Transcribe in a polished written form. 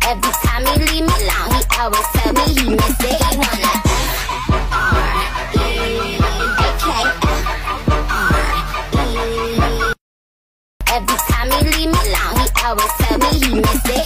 Every time he leave me alone, he always tell me he miss it. He wanna Every time he leave me alone, he always tell me he miss it.